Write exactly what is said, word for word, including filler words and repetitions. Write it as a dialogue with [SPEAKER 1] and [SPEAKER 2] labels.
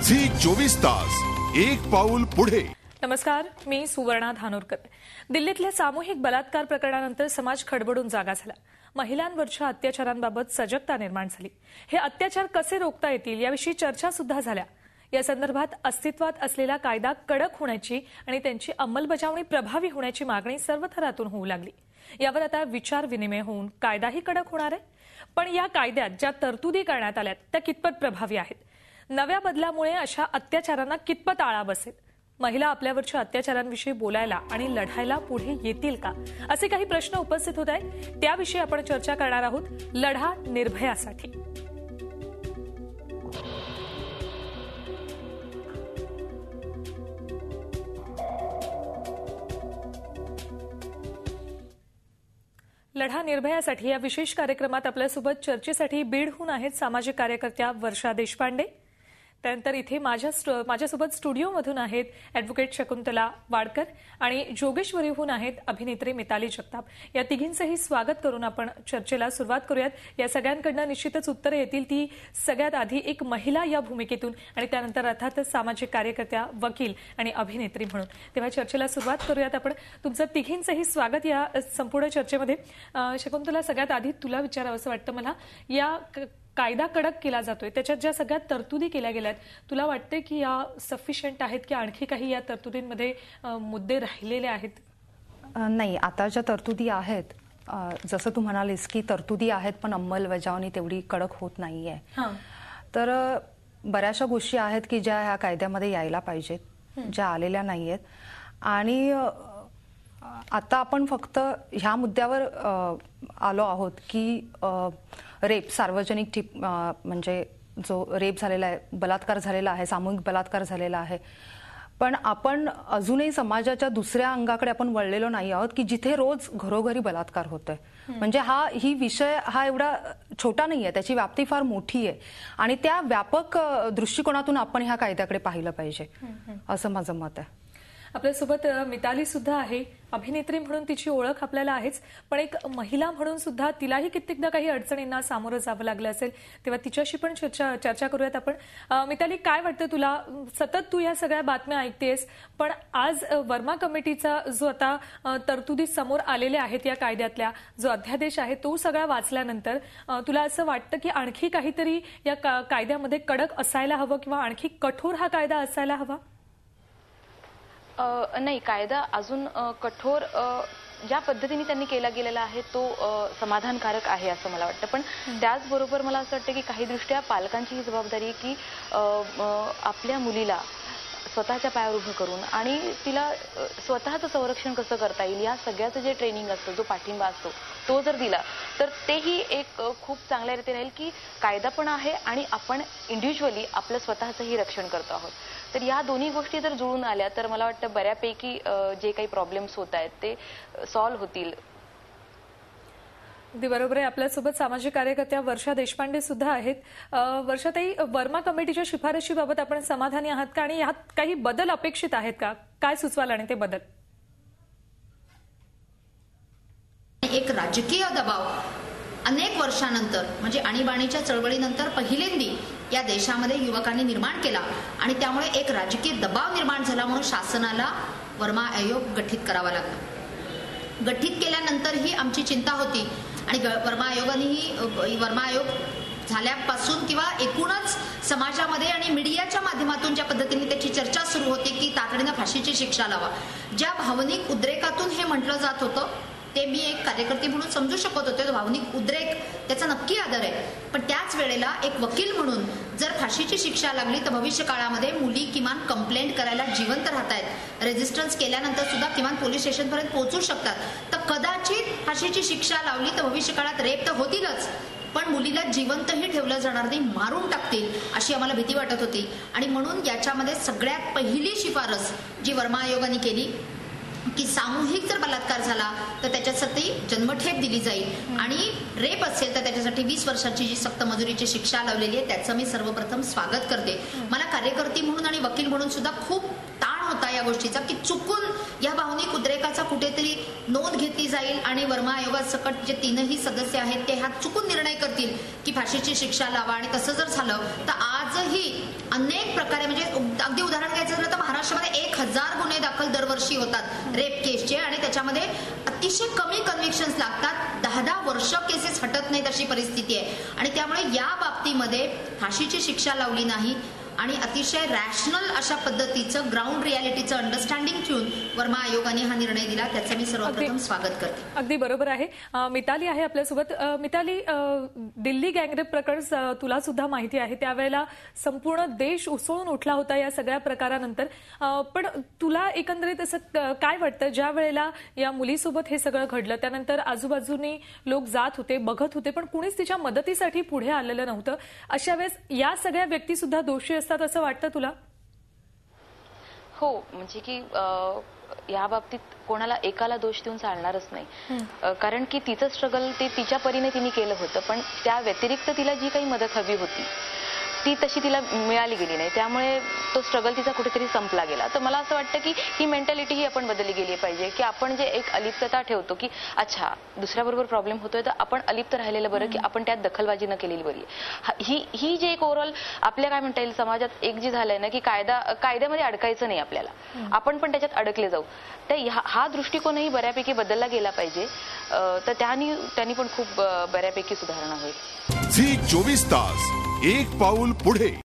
[SPEAKER 1] Zee चोवीस तास एक पाऊल पुढे.
[SPEAKER 2] नमस्कार, मी सुवर्णा धानोरकर. दिल्लीतल्या सामूहिक बलात्कार प्रकरणानंतर समाज खडबडून जागा झाला. महिलांवरच्या अत्याचारांबाबत सजगता निर्माण झाली. हे अत्याचार कसे रोखता येतील याविषयी चर्चा सुद्धा झाल्या. या संदर्भात अस्तित्वात असलेला कायदा कडक होण्याची आणि त्यांची अंमलबजावणी प्रभावी होण्याची मागणी सर्व थरातून होऊ लागली. यावर आता विचार विनिमय होऊन कायदाही कडक होणार आहे. पण या कायद्यात ज्या तरतुदी करण्यात आल्यात त्या कितपत प्रभावी आहेत? नव्या बदलामुळे अशा अत्याचारांना कितपत आळा बसेल? महिला आपल्यावरच्या अत्याचारांविषयी बोलायला आणि लढायला पुढे येतील का, असे काही प्रश्न उपस्थित होत आहेत. त्याविषयी आपण चर्चा करणार आहोत. लढा निर्भयासाठी. लढा निर्भयासाठी या विशेष कार्यक्रमात आपल्यासोबत चर्चेसाठी बीडहून आहेत सामाजिक कार्यकर्त्या वर्षा देशपांडे. त्यानंतर इथे माझ्या माझ्यासोबत स्टुडिओमधून आहेत ॲडव्होकेट शकुंतला वाडकर आणि जोगेश्वरीहून आहेत अभिनेत्री मिताली जगताप. या तिघींचंही स्वागत करून आपण चर्चेला सुरुवात करूयात. या सगळ्यांकडनं निश्चितच उत्तरं येतील ती सगळ्यात आधी एक महिला या भूमिकेतून आणि त्यानंतर अर्थातच सामाजिक कार्यकर्त्या, वकील आणि अभिनेत्री म्हणून. तेव्हा चर्चेला सुरुवात करूयात आपण. तुमचं तिघींचंही स्वागत या संपूर्ण चर्चेमध्ये. शकुंतला, सगळ्यात आधी तुला विचारावं असं वाटतं मला, या कायदा कडक केला जातोय, त्याच्यात ज्या सगळ्या तरतुदी केल्या गेल्यात, तुला वाटते की या सफिशियंट आहेत की आणखी काही या तरतुदींमध्ये मुद्दे राहिलेले आहेत?
[SPEAKER 3] नाही, आता ज्या तरतुदी आहेत, जसं तू म्हणालीस की तरतुदी आहेत पण अंमलबजावणी तेवढी कडक होत नाहीये. तर बऱ्याचशा गोष्टी आहेत की ज्या ह्या कायद्यामध्ये यायला पाहिजेत, ज्या आलेल्या नाहीयेत. आणि आता आपण फक्त ह्या मुद्द्यावर आलो आहोत की रेप, सार्वजनिक ठिक म्हणजे जो रेप झालेला आहे, बलात्कार झालेला आहे, सामूहिक बलात्कार झालेला आहे. पण आपण अजूनही समाजाच्या दुसऱ्या अंगाकडे आपण वळलेलो नाही आहोत की जिथे रोज घरोघरी बलात्कार होतोय. म्हणजे हा ही विषय हा एवढा छोटा नाहीये, त्याची व्याप्ती फार मोठी आहे आणि त्या व्यापक दृष्टिकोनातून आपण ह्या कायद्याकडे पाहिलं पाहिजे, असं माझं मत आहे.
[SPEAKER 2] आपल्यासोबत मिताली सुद्धा आहे. अभिनेत्री म्हणून तिची ओळख आपल्याला आहेच, पण एक महिला म्हणून सुद्धा तिलाही कित्येकदा काही अडचणींना सामोरं जावं लागलं असेल, तेव्हा तिच्याशी पण चर्चा चर्चा करूयात आपण. मिताली, काय वाटतं तुला? सतत तू या सगळ्या बातम्या ऐकतेस, पण आज वर्मा कमिटीचा जो आता तरतुदी समोर आलेल्या आहेत या कायद्यातल्या, जो अध्यादेश आहे तो सगळा वाचल्यानंतर तुला असं वाटतं की आणखी काहीतरी या कायद्यामध्ये कडक असायला हवं किंवा आणखी कठोर हा कायदा असायला हवा?
[SPEAKER 4] नाही, कायदा अजून कठोर ज्या पद्धतीने त्यांनी केला गेलेला आहे तो समाधानकारक आहे असं मला वाटतं. पण त्याचबरोबर मला असं वाटतं की काही दृष्ट्या पालकांची ही जबाबदारी आहे की आपल्या मुलीला स्वतःच्या पायावर उभं करून आणि तिला स्वतःचं संरक्षण कसं करता येईल या सगळ्याचं जे ट्रेनिंग असतं, जो पाठिंबा असतो, तो जर दिला तर तेही एक खूप चांगल्या रीती राहील की कायदा पण आहे आणि आपण इंडिव्हिज्युअली आपलं स्वतःचंही रक्षण करतो आहोत. तर या दोन्ही गोष्टी जर जुळून आल्या तर मला वाटतं बऱ्यापैकी जे काही प्रॉब्लेम्स होत आहेत ते सॉल्व्ह होतील.
[SPEAKER 2] अगदी बरोबर आहे. आपल्यासोबत सामाजिक कार्यकर्त्या वर्षा देशपांडे सुद्धा आहेत. वर्षाताई, वर्मा कमिटीच्या शिफारशीबाबत आपण समाधानी आहात का आणि यात काही बदल अपेक्षित आहेत का? काय सुचवाल आणि ते बदल?
[SPEAKER 5] एक राजकीय दबाव अनेक वर्षानंतर म्हणजे आणीबाणीच्या चळवळीनंतर पहिल्यांदी या देशामध्ये युवकांनी निर्माण केला आणि त्यामुळे एक राजकीय दबाव निर्माण झाला म्हणून शासनाला वर्मा आयोग गठीत करावा लागला. गठीत केल्यानंतर ही आमची चिंता होती आणि वर्मा आयोगानेही वर्मा आयोग झाल्यापासून किंवा एकूणच समाजामध्ये आणि मीडियाच्या माध्यमातून ज्या पद्धतीने त्याची चर्चा सुरू होती की तातडीनं फाशीची शिक्षा लावा, ज्या भावनिक उद्रेकातून हे म्हटलं जात होतं ते मी एक कार्यकर्ती म्हणून समजू शकत होते. भावनिक उद्रेक त्याचा नक्की आदर आहे, पण त्याच वेळेला एक वकील म्हणून जर फाशीची शिक्षा लागली तर भविष्य काळामध्ये मुली किमान कंप्लेंट करायला जिवंत राहतायत, रेजिस्टन्स केल्यानंतर सुद्धा किमान पोलीस स्टेशनपर्यंत पोहोचू शकतात. तर कदाचित फाशीची शिक्षा लावली तर भविष्य काळात रेप तर होतीलच, पण मुलीला जिवंतही ठेवलं जाणार नाही, मारून टाकतील अशी आम्हाला भीती वाटत होती. आणि म्हणून याच्यामध्ये सगळ्यात पहिली शिफारस जी वर्मा आयोगाने केली की सामूहिक जर बलात्कार झाला तर त्याच्यासाठी जन्मठेप दिली जाईल आणि रेप असेल तर त्याच्यासाठी वीस वर्षाची जी सक्त मजुरीची शिक्षा लावलेली आहे त्याचं मी सर्वप्रथम स्वागत करते. मला कार्यकर्ती म्हणून आणि वकील म्हणून सुद्धा खूप ताण होता या गोष्टीचा की चुकून या भावनिक उद्रेकाचा कुठेतरी नोंद घेतली जाईल आणि आणि वर्मा आयोगासकट जे तीनही सदस्य आहेत ते ह्यात चुकून निर्णय करतील की फाशीची शिक्षा लावा, आणि तसं जर झालं तर आजही अनेक प्रकारे, म्हणजे अगदी उदाहरण घ्यायचं झालं तर महाराष्ट्रामध्ये एक हजार गुन्हे दाखल दरवर्षी होतात रेप केसचे, आणि त्याच्यामध्ये अतिशय कमी कन्व्हिक्शन्स लागतात. दहा दहा वर्ष केसेस हटत नाहीत अशी परिस्थिती आहे. आणि त्यामुळे या बाबतीमध्ये फाशीची शिक्षा लावली नाही आणि अतिशय रॅशनल अशा पद्धतीचं ग्राउंड रियालिटीचं अंडरस्टँडिंग ठेवून वर्मा आयोगाने हा निर्णय दिला, त्याचं मी सर्वप्रथम स्वागत करते.
[SPEAKER 2] अगदी बरोबर आहे. मिताली आहे आपल्यासोबत. मिताली, दिल्ली गँगरेप प्रकरण तुला सुद्धा माहिती आहे, त्यावेळेला संपूर्ण देश उसळून उठला होता या सगळ्या प्रकारानंतर. पण तुला एकंदरीत असं काय वाटतं, ज्या वेळेला या मुलीसोबत हे सगळं घडलं त्यानंतर आजूबाजूनी लोक जात होते, बघत होते, पण कुणीच तिच्या मदतीसाठी पुढे आलेलं नव्हतं. अशा वेळेस या सगळ्या व्यक्ती सुद्धा दोषी असतात असं वाटतं तुला?
[SPEAKER 4] हो, म्हणजे की या बाबतीत कोणाला एकाला दोष देऊन चालणारच नाही. कारण की तिचं स्ट्रगल ते तिच्या परीने तिने केलं होतं, पण त्या व्यतिरिक्त तिला जी काही मदत हवी होती ती तशी तिला मिळाली गेली नाही. त्यामुळे तो स्ट्रगल तिचा कुठेतरी संपला गेला. तर मला असं वाटतं की ही मेंटॅलिटी ही आपण बदलली गेली पाहिजे, की आपण जे एक अलिप्तता ठेवतो की अच्छा दुसऱ्याबरोबर प्रॉब्लेम होतोय तर आपण अलिप्त राहिलेलं बरं, की आपण त्यात दखलबाजी न केलेली बरी. ही ही जे एक ओव्हरऑल आपल्या काय म्हणता येईल समाजात एक जी झालंय ना की कायदा कायद्यामध्ये अडकायचं नाही आपल्याला, आपण पण त्याच्यात अडकले जाऊ. तर हा दृष्टिकोनही बऱ्यापैकी बदलला गेला पाहिजे. तर त्यांनी त्यांनी पण खूप बऱ्यापैकी सुधारणा होईल.
[SPEAKER 1] झी चोवीस तास एक पाऊल पुढे.